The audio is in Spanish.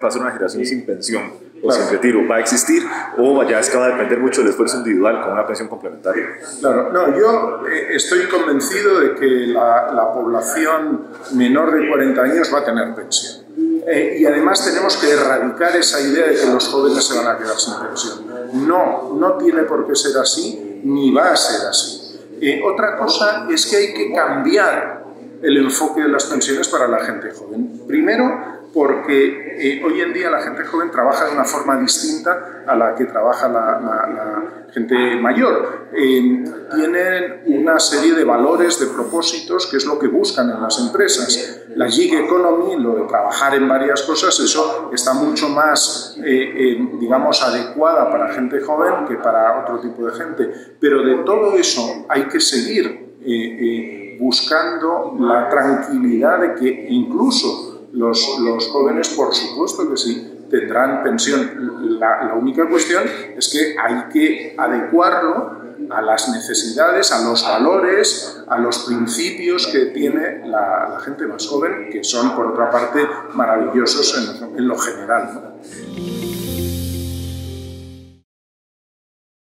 va a ser una generación sin pensión o sin retiro, va a existir o ya es que va a depender mucho del esfuerzo individual con una pensión complementaria. Claro, no, yo estoy convencido de que la población menor de 40 años va a tener pensión. Y además tenemos que erradicar esa idea de que los jóvenes se van a quedar sin pensión. No tiene por qué ser así, ni va a ser así. Otra cosa es que hay que cambiar el enfoque de las pensiones para la gente joven. Primero, porque hoy en día la gente joven trabaja de una forma distinta a la que trabaja la gente mayor. Tienen una serie de valores, de propósitos, que es lo que buscan en las empresas. La gig economy, lo de trabajar en varias cosas, eso está mucho más, digamos, adecuada para gente joven que para otro tipo de gente. Pero de todo eso hay que seguir buscando la tranquilidad de que incluso los jóvenes, por supuesto que sí, tendrán pensión. La única cuestión es que hay que adecuarlo a las necesidades, a los valores, a los principios que tiene la gente más joven, que son, por otra parte, maravillosos en lo general, ¿no?